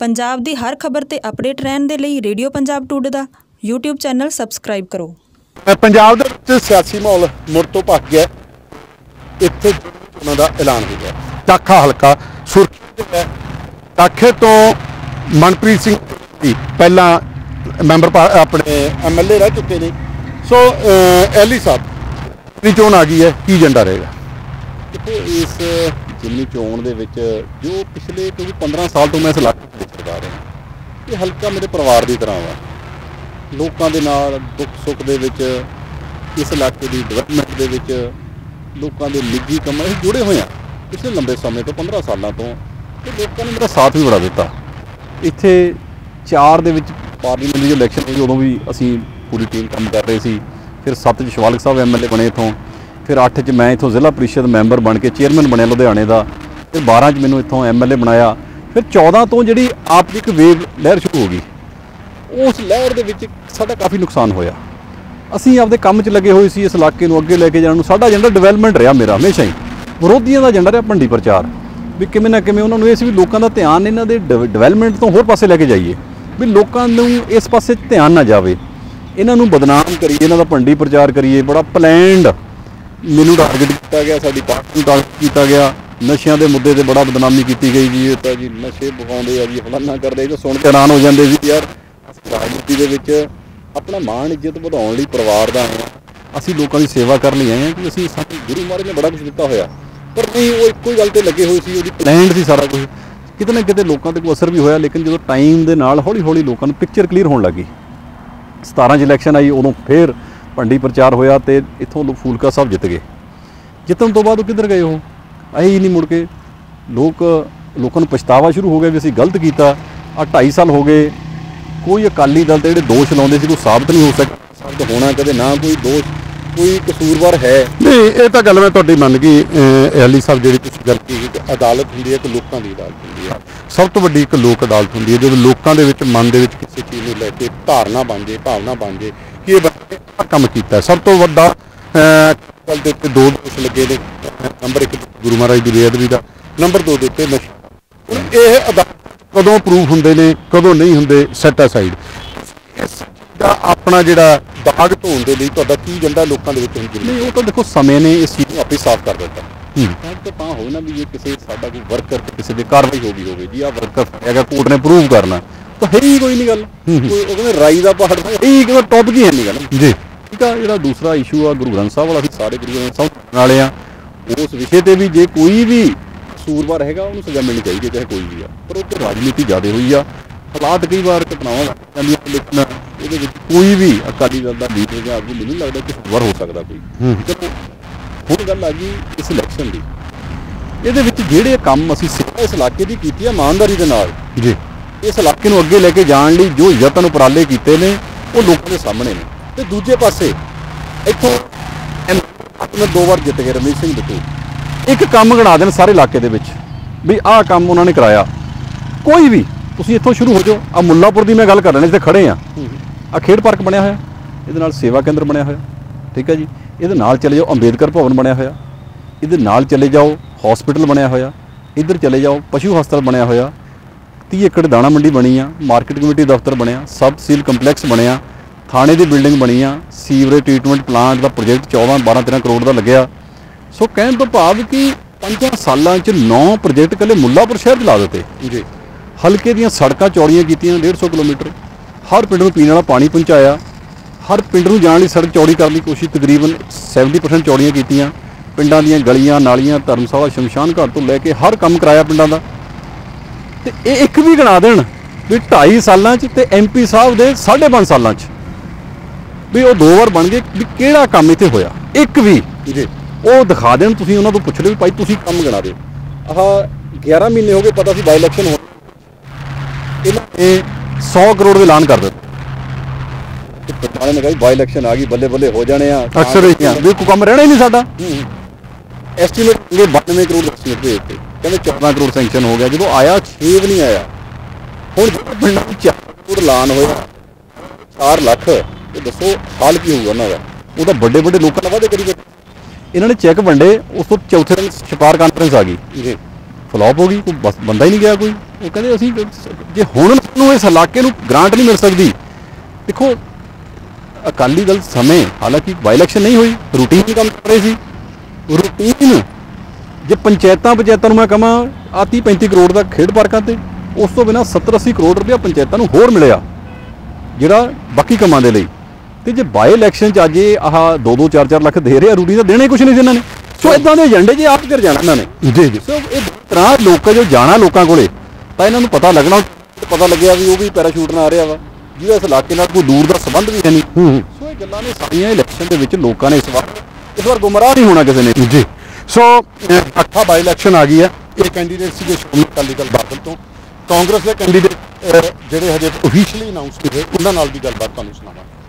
ਪੰਜਾਬ ਦੀ ਹਰ ਖਬਰ ਤੇ ਅਪਡੇਟ ਰਹਿਣ ਦੇ ਲਈ ਰੇਡੀਓ ਪੰਜਾਬ ਟੂਡੇ ਦਾ YouTube ਚੈਨਲ ਸਬਸਕ੍ਰਾਈਬ ਕਰੋ। ਪੰਜਾਬ ਦੇ ਵਿੱਚ ਸਿਆਸੀ ਮਾਹੌਲ ਮੁੜ ਤੋਂ ਭੱਜ ਗਿਆ। ਇੱਥੇ ਉਹਨਾਂ ਦਾ ਐਲਾਨ ਹੋ ਗਿਆ। ਦਾਖਾ ਹਲਕਾ ਸੁਰਖੀ ਹੈ। ਦਾਖੇ ਤੋਂ ਮਨਪ੍ਰੀਤ ਸਿੰਘ ਪਹਿਲਾਂ ਮੈਂਬਰ ਆਪਣੇ MLA ਰਹਿ ਚੁੱਕੇ ਨੇ। ਸੋ ਐਲੀ ਸਾਹਿਬ ਦੀ ਚੋਣ ਆ ਗਈ ਹੈ, ਕੀ ਏਜੰਡਾ ਰਹੇਗਾ? ਦੇਖੋ, ਇਸ ਜ਼ਿਮਨੀ ਚੋਣ ਦੇ ਵਿੱਚ ਜੋ ਪਿਛਲੇ 15 ਸਾਲ ਤੋਂ ਮੈਂ ਇਸ ਇਲਾਕੇ ਵਿੱਚ ਕਰਵਾ ਰਿਹਾ, ਇਹ ਹਲਕਾ ਮੇਰੇ ਪਰਿਵਾਰ ਦੀ ਤਰ੍ਹਾਂ ਵਾ। ਲੋਕਾਂ ਦੇ ਨਾਲ ਦੁੱਖ ਸੁੱਖ ਦੇ ਵਿੱਚ, ਇਸ ਇਲਾਕੇ ਦੀ ਡਿਵੈਲਪਮੈਂਟ ਦੇ ਵਿੱਚ, ਲੋਕਾਂ ਦੇ ਨਿੱਜੀ ਕੰਮਾਂ ਵਿੱਚ ਜੁੜੇ ਹੋਏ ਆ ਪਿਛਲੇ ਲੰਬੇ ਸਮੇਂ ਤੋਂ, 15 ਸਾਲਾਂ ਤੋਂ। ਤੇ ਲੋਕਾਂ ਨੇ ਮੇਰਾ ਸਾਥ ਵੀ ਬੜਾ ਦਿੱਤਾ। ਇੱਥੇ 4 ਦੇ ਵਿੱਚ ਪਾਰਲੀਮੈਂਟ ਦੀ ਇਲੈਕਸ਼ਨ ਹੋਈ, ਉਦੋਂ ਵੀ ਅਸੀਂ ਪੂਰੀ ਟੀਮ ਕੰਮ ਕਰ ਰਹੇ ਸੀ। ਫਿਰ 7 'ਚ ਸ਼ਿਵਾਲਿਕ ਸਾਹਿਬ MLA ਬਣੇ ਇੱਥੋਂ। ਫਿਰ 8 'ਚ ਮੈਂ ਇੱਥੋਂ ਜ਼ਿਲ੍ਹਾ ਪ੍ਰੀਸ਼ਦ ਮੈਂਬਰ ਬਣ ਕੇ ਚੇਅਰਮੈਨ ਬਣਿਆ ਲੁਧਿਆਣੇ ਦਾ। ਫਿਰ 12 'ਚ ਮੈਨੂੰ ਇੱਥੋਂ MLA ਬਣਾਇਆ। ਫਿਰ 14 ਤੋਂ ਜਿਹੜੀ ਆਪ ਦੀ ਇੱਕ ਵੇਵ ਲਹਿਰ ਸ਼ੁਰੂ ਹੋ ਗਈ। ਉਸ ਲਹਿਰ ਦੇ ਵਿੱਚ ਸਾਡਾ ਕਾਫੀ ਨੁਕਸਾਨ ਹੋਇਆ। ਅਸੀਂ ਆਪਦੇ ਕੰਮ 'ਚ ਲੱਗੇ ਹੋਏ ਸੀ, ਇਸ ਇਲਾਕੇ ਨੂੰ ਅੱਗੇ ਲੈ ਕੇ ਜਾਣ ਨੂੰ। ਸਾਡਾ ਏਜੰਡਾ ਡਿਵੈਲਪਮੈਂਟ ਰਿਹਾ ਮੇਰਾ ਹਮੇਸ਼ਾ ਹੀ। ਵਿਰੋਧੀਆਂ ਦਾ ਏਜੰਡਾ ਰਿਹਾ ਭੰਡੀ ਪ੍ਰਚਾਰ, ਵੀ ਕਿਵੇਂ ਨਾ ਕਿਵੇਂ ਉਹਨਾਂ ਨੂੰ ਇਹ ਸੀ ਵੀ ਲੋਕਾਂ ਦਾ ਧਿਆਨ ਇਹਨਾਂ ਦੇ ਡਿਵੈਲਪਮੈਂਟ ਤੋਂ ਹੋਰ ਪਾਸੇ ਲੈ ਕੇ ਜਾਈਏ, ਵੀ ਲੋਕਾਂ ਨੂੰ ਇਸ ਪਾਸੇ ਧਿਆਨ ਨਾ ਜਾਵੇ, ਇਹਨਾਂ ਨੂੰ ਬਦਨਾਮ ਕਰੀਏ, ਇਹਨਾਂ ਦਾ ਭੰਡੀ ਪ੍ਰਚਾਰ ਕਰੀਏ। ਬੜਾ ਪਲੈਨਡ ਮੈਨੂੰ ਟਾਰਗੇਟ ਕੀਤਾ ਗਿਆ, ਸਾਡੀ ਪਾਰਟੀ ਨੂੰ ਟਾਰਗੇਟ ਕੀਤਾ ਗਿਆ। ਨਸ਼ਿਆਂ ਦੇ ਮੁੱਦੇ 'ਤੇ ਬੜਾ ਬਦਨਾਮੀ ਕੀਤੀ ਗਈ ਜੀ, ਇਹ ਤਾਂ ਜੀ ਨਸ਼ੇ ਵਿਖਾਉਂਦੇ ਆ ਜੀ, ਫਲਾਨਾ ਕਰਦੇ। ਜੋ ਸੁਣ ਕੇ ਹੈਰਾਨ ਹੋ ਜਾਂਦੇ ਸੀ ਯਾਰ, ਰਾਜਨੀਤੀ ਦੇ ਵਿੱਚ ਆਪਣਾ ਮਾਣ ਇੱਜ਼ਤ ਵਧਾਉਣ ਲਈ ਪਰਿਵਾਰ ਦਾ ਆਏ ਹਾਂ, ਅਸੀਂ ਲੋਕਾਂ ਦੀ ਸੇਵਾ ਕਰਨ ਲਈ ਆਏ ਹਾਂ, ਕਿ ਅਸੀਂ ਸਾਡੇ ਗੁਰੂ ਮਹਾਰਾਜ ਨੇ ਬੜਾ ਕੁਛ ਦਿੱਤਾ ਹੋਇਆ। ਪਰ ਨਹੀਂ, ਉਹ ਇੱਕੋ ਹੀ ਗੱਲ 'ਤੇ ਲੱਗੇ ਹੋਏ ਸੀ, ਉਹਦੀ ਪਲੈਨਡ ਸੀ ਸਾਰਾ ਕੁਝ। ਕਿਤੇ ਨਾ ਕਿਤੇ ਲੋਕਾਂ 'ਤੇ ਕੋਈ ਅਸਰ ਵੀ ਹੋਇਆ, ਲੇਕਿਨ ਜਦੋਂ ਟਾਈਮ ਦੇ ਨਾਲ ਹੌਲੀ ਹੌਲੀ ਲੋਕਾਂ ਨੂੰ ਪਿਕਚਰ ਕਲੀਅਰ ਹੋਣ ਲੱਗੀ। 17 'ਚ ਇਲੈਕਸ਼ਨ ਆਈ, ਉਦੋਂ ਫਿਰ ਭੰਡੀ ਪ੍ਰਚਾਰ ਹੋਇਆ ਅਤੇ ਇੱਥੋਂ ਫੂਲਕਾ ਸਾਹਿਬ ਜਿੱਤ ਗਏ। ਜਿੱਤਣ ਤੋਂ ਬਾਅਦ ਉਹ ਕਿੱਧਰ ਗਏ? ਉਹ ਆਏ ਹੀ ਨਹੀਂ ਮੁੜ ਕੇ। ਲੋਕਾਂ ਨੂੰ ਪਛਤਾਵਾ ਸ਼ੁਰੂ ਹੋ ਗਿਆ ਵੀ ਅਸੀਂ ਗਲਤ ਕੀਤਾ। 2.5 ਸਾਲ ਹੋ ਗਏ, ਕੋਈ ਅਕਾਲੀ ਦਲ 'ਤੇ ਜਿਹੜੇ ਦੋਸ਼ ਲਾਉਂਦੇ ਸੀ ਕੋਈ ਸਾਬਤ ਨਹੀਂ ਹੋ ਸਕਿਆ। ਸਾਬਤ ਹੋਣਾ ਕਦੇ ਨਾ, ਕੋਈ ਦੋਸ਼, ਕੋਈ ਕਸੂਰਵਾਰ ਹੈ ਨਹੀਂ। ਇਹ ਤਾਂ ਗੱਲ ਮੈਂ ਤੁਹਾਡੀ ਮੰਨ ਗਈ ਐਲੀ ਸਾਹਿਬ, ਜਿਹੜੀ ਤੁਸੀਂ ਗੱਲ ਕੀਤੀ। ਅਦਾਲਤ ਹੁੰਦੀ ਹੈ ਕਿ ਲੋਕਾਂ ਦੀ ਅਦਾਲਤ ਹੁੰਦੀ ਹੈ, ਸਭ ਤੋਂ ਵੱਡੀ ਇੱਕ ਲੋਕ ਅਦਾਲਤ ਹੁੰਦੀ ਹੈ। ਜਦੋਂ ਲੋਕਾਂ ਦੇ ਵਿੱਚ ਮਨ ਦੇ ਵਿੱਚ ਕਿਸੇ ਚੀਜ਼ ਨੂੰ ਲੈ ਕੇ ਧਾਰਨਾ ਬਣ ਜੇ, ਭਾਵਨਾ ਬਣ ਜੇ ਕਿ ਇਹ ਬੰਦੇ ਆਹ ਕੰਮ ਕੀਤਾ। ਸਭ ਤੋਂ ਵੱਡਾ ਗੱਲ ਦੇ ਉੱਤੇ 2 ਦੋਸ਼ ਲੱਗੇ ਨੇ। ਨੰਬਰ 1 ਗੁਰੂ ਮਹਾਰਾਜ ਦੀ ਬੇਅਦਬੀ ਦਾ, ਨੰਬਰ 2 ਦੇ ਉੱਤੇ ਨਸ਼ਾ। ਹੁਣ ਇਹ ਅਦਾਲਤ ਕਦੋਂ ਪ੍ਰੂਫ ਹੁੰਦੇ ਨੇ, ਕਦੋਂ ਨਹੀਂ ਹੁੰਦੇ, ਸੈਟ ਅਸਾਈਡ। ਇਸ ਦਾ ਆਪਣਾ ਜਿਹੜਾ ਦਾਗ ਧੋਣ ਦੇ ਲਈ ਤੁਹਾਡਾ ਕੀ ਏਜੰਡਾ ਲੋਕਾਂ ਦੇ ਵਿੱਚ ਹੁੰਦੀ? ਨਹੀਂ, ਉਹ ਤਾਂ ਦੇਖੋ ਸਮੇਂ ਨੇ ਇਸ ਚੀਜ਼ ਨੂੰ ਆਪੇ ਸਾਫ਼ ਕਰ ਦਿੱਤਾ। ਤਾਂ ਹੋਵੇ ਨਾ ਵੀ ਜੇ ਕਿਸੇ ਸਾਡਾ ਕੋਈ ਵਰਕਰ ਤੇ ਕਿਸੇ ਦੀ ਕਾਰਵਾਈ ਹੋ ਗਈ ਹੋਵੇ, ਜੀ ਆਹ ਵਰਕਰ ਹੈਗਾ, ਕੋਰਟ ਨੇ ਪ੍ਰੂਵ ਕਰਨਾ, ਤਾਂ ਹੈ ਹੀ ਕੋਈ ਨਹੀਂ ਗੱਲ। ਕੋਈ ਉਹ ਕਹਿੰਦੇ ਰਾਈ ਦਾ ਪਹਾੜ, ਇਹ ਕਿਹਦਾ ਟੌਪਿਕ ਹੀ ਹੈ ਨਹੀਂ ਗੱਲ ਜੀ। ਠੀਕ ਆ, ਜਿਹੜਾ ਦੂਸਰਾ ਇਸ਼ੂ ਆ ਗੁਰੂ ਗ੍ਰੰਥ ਸਾਹਿਬ ਵਾਲਾ, ਅਸੀਂ ਸਾਰੇ ਗੁਰੂ ਗ੍ਰੰਥ ਸਾਹਿਬ ਵਾਲੇ ਆ। ਉਸ ਵਿਸ਼ੇ 'ਤੇ ਵੀ ਜੇ ਕੋਈ ਵੀ ਕਸੂਰਵਾਰ ਹੈਗਾ, ਉਹਨੂੰ ਸਜ਼ਾ ਮਿਲਣੀ ਚਾਹੀਦੀ ਹੈ, ਚਾਹੇ ਕੋਈ ਵੀ ਆ। ਪਰ ਉਹ 'ਤੇ ਰਾਜਨੀਤੀ ਜ਼ਿਆਦਾ ਹੋਈ ਆ। ਹਾਲਾਤ ਕਈ ਵਾਰ ਘਟਨਾਵਾਂ ਜਾਂਦੀਆਂ, ਲੇਕਿਨ ਇਹਦੇ ਵਿੱਚ ਕੋਈ ਵੀ ਅਕਾਲੀ ਦਲ ਦਾ ਲੀਡਰ ਜਾਂ ਆਗੂ ਮੈਨੂੰ ਲੱਗਦਾ ਕਿ ਵਾਰ ਹੋ ਸਕਦਾ ਕੋਈ। ਹੁਣ ਗੱਲ ਆ ਗਈ ਇਸ ਇਲੈਕਸ਼ਨ ਦੀ। ਇਹਦੇ ਵਿੱਚ ਜਿਹੜੇ ਕੰਮ ਅਸੀਂ ਇਸ ਇਲਾਕੇ ਦੀ ਕੀਤੀ ਆ ਇਮਾਨਦਾਰੀ ਦੇ ਨਾਲ ਜੀ, ਇਸ ਇਲਾਕੇ ਨੂੰ ਅੱਗੇ ਲੈ ਕੇ ਜਾਣ ਲਈ ਜੋ ਯਤਨ ਉਪਰਾਲੇ ਕੀਤੇ ਨੇ, ਉਹ ਲੋਕਾਂ ਦੇ ਸਾਹਮਣੇ ਨੇ। ਤੇ ਦੂਜੇ ਪਾਸੇ ਇੱਥੋਂ 2 ਵਾਰ ਜਿੱਤ ਗਏ ਰਮਨੀਤ ਸਿੰਘ ਬਿੱਟੂ। ਇੱਕ ਕੰਮ ਗਿਣਾ ਦੇਣ ਸਾਰੇ ਇਲਾਕੇ ਦੇ ਵਿੱਚ ਵੀ ਆਹ ਕੰਮ ਉਹਨਾਂ ਨੇ ਕਰਾਇਆ, ਕੋਈ ਵੀ। ਤੁਸੀਂ ਇੱਥੋਂ ਸ਼ੁਰੂ ਹੋ ਜਾਓ। ਆ ਮੁੱਲਾਪੁਰ ਦੀ ਮੈਂ ਗੱਲ ਕਰ ਲੈਣੀ, ਇੱਥੇ ਖੜੇ ਆ। ਆ ਖੇਡ ਪਾਰਕ ਬਣਿਆ ਹੋਇਆ, ਇਹਦੇ ਨਾਲ ਸੇਵਾ ਕੇਂਦਰ ਬਣਿਆ ਹੋਇਆ, ਠੀਕ ਹੈ ਜੀ। ਇਹਦੇ ਨਾਲ ਚਲੇ ਜਾਓ, ਅੰਬੇਦਕਰ ਭਵਨ ਬਣਿਆ ਹੋਇਆ। ਇਹਦੇ ਨਾਲ ਚਲੇ ਜਾਓ, ਹਸਪੀਟਲ ਬਣਿਆ ਹੋਇਆ। ਇੱਧਰ ਚਲੇ ਜਾਓ, ਪਸ਼ੂ ਹਸਪਤਾਲ ਬਣਿਆ ਹੋਇਆ। 30 ਏਕੜ ਦਾਣਾ ਮੰਡੀ ਬਣੀ ਆ, ਮਾਰਕੀਟ ਕਮੇਟੀ ਦਫ਼ਤਰ ਬਣਿਆ, ਸਬ ਸੀਲ ਕੰਪਲੈਕਸ ਬਣਿਆ, ਥਾਣੇ ਦੀ ਬਿਲਡਿੰਗ ਬਣੀ ਆ, ਸੀਵਰੇਜ ਟ੍ਰੀਟਮੈਂਟ ਪਲਾਂਟ ਦਾ ਪ੍ਰੋਜੈਕਟ 12-13 ਕਰੋੜ ਦਾ ਲੱਗਿਆ। ਸੋ ਕਹਿਣ ਤੋਂ ਭਾਵ ਕਿ 5 ਸਾਲਾਂ 'ਚ 9 ਪ੍ਰੋਜੈਕਟ ਇਕੱਲੇ ਮੁੱਲਾਪੁਰ ਸ਼ਹਿਰ 'ਚ ਲਾ ਦਿੱਤੇ ਜੀ। ਹਲਕੇ ਦੀਆਂ ਸੜਕਾਂ ਚੌੜੀਆਂ ਕੀਤੀਆਂ 150 ਕਿਲੋਮੀਟਰ। ਹਰ ਪਿੰਡ ਨੂੰ ਪੀਣ ਵਾਲਾ ਪਾਣੀ ਪਹੁੰਚਾਇਆ। ਹਰ ਪਿੰਡ ਨੂੰ ਜਾਣ ਲਈ ਸੜਕ ਚੌੜੀ ਕਰਨ ਦੀ ਕੋਸ਼ਿਸ਼ ਤਕਰੀਬਨ 70% ਚੌੜੀਆਂ ਕੀਤੀਆਂ। ਪਿੰਡਾਂ ਦੀਆਂ ਗਲੀਆਂ, ਨਾਲੀਆਂ, ਧਰਮਸ਼ਾਲਾ, ਸ਼ਮਸ਼ਾਨ ਘਾਟ ਤੋਂ ਲੈ ਕੇ ਹਰ ਕੰਮ ਕਰਾਇਆ ਪਿੰਡਾਂ ਦਾ। ਤੇ ਇਹ ਇੱਕ ਵੀ ਗਿਣਾ ਦੇਣ ਵੀ 2.5 ਸਾਲਾਂ 'ਚ ਤੇ MP ਸਾਹਿਬ ਦੇ 5.5 ਸਾਲਾਂ 'ਚ ਵੀ ਉਹ 2 ਵਾਰ ਬਣ ਗਏ, ਵੀ ਕਿਹੜਾ ਕੰਮ ਇੱਥੇ ਹੋਇਆ ਇੱਕ ਵੀ ਜੀ, ਉਹ ਦਿਖਾ ਦੇਣ। ਤੁਸੀਂ ਉਹਨਾਂ ਤੋਂ ਪੁੱਛ ਲਿਓ ਵੀ ਭਾਈ ਤੁਸੀਂ ਕੰਮ ਗਿਣਾ ਦਿਓ। ਆਹ 11 ਮਹੀਨੇ ਹੋ ਗਏ, ਪਤਾ ਸੀ ਬਾਈ ਇਲੈਕਸ਼ਨ ਹੋਣਾ, ਇਹਨਾਂ ਨੇ 100 ਕਰੋੜ ਦੇ ਐਲਾਨ ਕਰ ਦਿੱਤਾ। ਨੇ ਕਿਹਾ ਬਾਈ ਇਲੈਕਸ਼ਨ ਆ ਗਈ, ਬੱਲੇ ਬੱਲੇ ਹੋ ਜਾਣੇ ਆ। ਅਕਸਰ ਵੀ ਕੋਈ ਕੰਮ ਰਹਿਣਾ ਹੀ ਨਹੀਂ ਸਾਡਾ। ਐਸਟੀਮੇਟ 92 ਕਰੋੜ ਐਸਟੀਮੇਟ ਦੇ ਦਿੱਤੇ, ਕਹਿੰਦੇ 14 ਕਰੋੜ ਸੈਂਕਸ਼ਨ ਹੋ ਗਿਆ। ਜਦੋਂ ਆਇਆ 6 ਵੀ ਨਹੀਂ ਆਇਆ। ਹੁਣ ਪਿੰਡਾਂ ਵਿੱਚ 4 ਕਰੋੜ ਐਲਾਨ ਹੋਇਆ, 4 ਲੱਖ। ਇਹ ਦੱਸੋ ਹਾਲ ਕੀ ਹੋਊਗਾ ਉਹਨਾਂ ਦਾ? ਉਹ ਤਾਂ ਵੱਡੇ ਵੱਡੇ ਲੋਕਾਂ ਨਾਲ ਵਾਅਦੇ ਕਰੀ ਬੈਠੇ। ਇਹਨਾਂ ਨੇ ਚੈੱਕ ਵੰਡੇ, ਉਸ ਤੋਂ ਚੌਥੇ ਦਿਨ ਛਪਾਰ ਕਾਨਫਰੰਸ ਆ ਗਈ, ਫਲੋਪ ਹੋ ਗਈ। ਕੋਈ ਬੰਦਾ ਹੀ ਨਹੀਂ ਗਿਆ ਕੋਈ। ਉਹ ਕਹਿੰਦੇ ਅਸੀਂ ਜੇ ਹੁਣ ਸਾਨੂੰ ਇਸ ਇਲਾਕੇ ਨੂੰ ਗ੍ਰਾਂਟ ਨਹੀਂ ਮਿਲ ਸਕਦੀ। ਦੇਖੋ ਅਕਾਲੀ ਦਲ ਸਮੇਂ ਹਾਲਾਂਕਿ ਬਾਈ ਇਲੈਕਸ਼ਨ ਨਹੀਂ ਹੋਈ, ਰੂਟੀਨ ਕੰਮ ਕਰ ਰਹੇ ਸੀ। ਰੂਟੀਨ ਜੇ ਪੰਚਾਇਤਾਂ ਨੂੰ ਮੈਂ ਕਹਾਂ ਆਹ 30-35 ਕਰੋੜ ਦਾ ਖੇਡ ਪਾਰਕਾਂ ਤੇ, ਉਸ ਤੋਂ ਬਿਨਾਂ 70-80 ਕਰੋੜ ਰੁਪਇਆ ਪੰਚਾਇਤਾਂ ਨੂੰ ਹੋਰ ਮਿਲਿਆ ਜਿਹੜਾ ਬਾਕੀ ਕੰਮਾਂ ਦੇ ਲਈ। ਤੇ ਜੇ ਬਾਈ ਇਲੈਕਸ਼ਨ 'ਚ ਅੱਜ ਇਹ ਆਹ 2-2 4-4 ਲੱਖ ਦੇ ਰਹੇ ਆ, ਰੂਟੀਨ ਤਾਂ ਦੇਣਾ ਹੀ ਕੁਛ ਨਹੀਂ ਸੀ ਇਹਨਾਂ ਨੇ। ਸੋ ਇਦਾਂ ਦੇ ਏਜੰਡੇ ਜੇ ਆਪ ਕਰ ਜਾਣਾ ਇਹਨਾਂ ਨੇ ਜੀ। ਸੋ ਇਹ ਤਰ੍ਹਾਂ ਲੋਕਾਂ ਜੋ ਜਾਣਾ ਲੋਕਾਂ ਕੋਲੇ ਤਾਂ ਇਹਨਾਂ ਨੂੰ ਪਤਾ ਲੱਗਣਾ, ਪਤਾ ਲੱਗਿਆ ਵੀ ਉਹ ਵੀ ਪੈਰਾਸ਼ੂਟ ਨਾਲ ਆ ਰਿਹਾ ਵਾ ਜਿਹਦਾ ਇਸ ਇਲਾਕੇ ਨਾਲ ਕੋਈ ਦੂਰ ਦਾ ਸੰਬੰਧ ਵੀ ਹੈ ਨਹੀਂ। ਸੋ ਇਹ ਗੱਲਾਂ ਨੇ ਸਾਰੀਆਂ ਇਲੈਕਸ਼ਨ ਦੇ ਵਿੱਚ ਲੋਕਾਂ ਨੇ ਇਸ ਵਾਰ ਗੁੰਮਰਾਹ ਨਹੀਂ ਹੋਣਾ ਕਿਸੇ ਨੇ ਜੀ। ਸੋ ਅੱਖਾਂ ਬਾਈ ਇਲੈਕਸ਼ਨ ਆ ਗਈ ਹੈ। ਇਹ ਕੈਂਡੀਡੇਟ ਸੀਗੇ ਸ਼੍ਰੋਮਣੀ ਅਕਾਲੀ ਦਲ ਬਾਦਲ ਤੋਂ, ਕਾਂਗਰਸ ਦੇ ਕੈਂਡੀਡੇਟ ਜਿਹੜੇ ਹਜੇ ਓਫੀਸ਼ੀਅਲੀ ਅਨਾਉਂਸ ਨਹੀਂ ਹੋਏ ਉਹਨਾਂ ਨਾਲ ਵੀ ਗੱਲਬਾਤ ਤੁਹਾਨੂੰ ਸੁਣਾਵਾਂਗੇ।